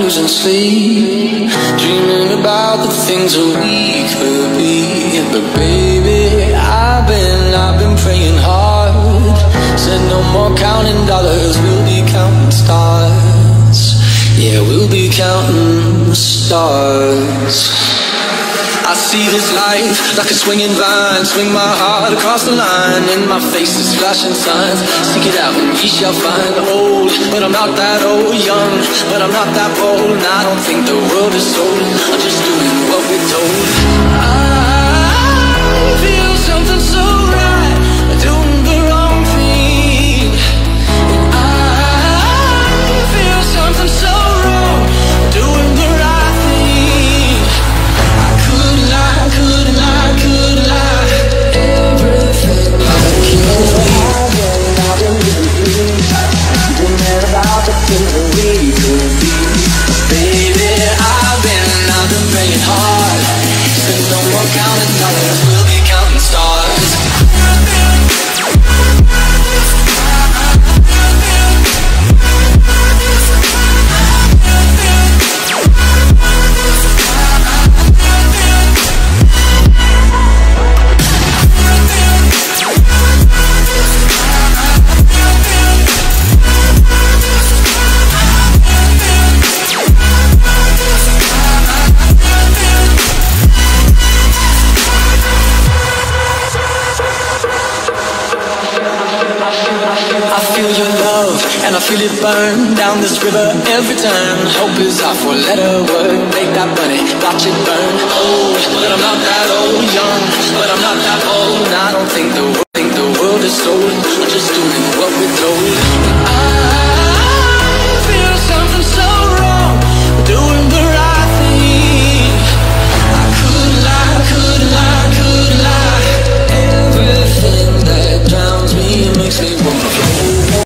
losing sleep, dreaming about the things that we could be. But baby, I've been praying hard. Said no more counting dollars, we'll be counting stars. Yeah, we'll be counting stars. I see this life like a swinging vine, swing my heart across the line. In my face is flashing signs, seek it out and ye shall find. Old, but I'm not that old. Young, but I'm not that bold. And I don't think the world is sold, I'm just doing what we're told. I feel something so right, doing the wrong thing. And I feel something so wrong, doing the right thing. I could lie, could lie, could lie. Everything I can't dreaming about the things that we could be. Baby, I've been praying hard. Said no more counting dollars, we'll be counting stars. I feel your love, and I feel it burn down this river every turn. Hope is our four-letter word, make that money, watch it burn. Old, but I'm not that old. Young, but I'm not that old. And I don't think the world is sold, I'm just doing what we're told.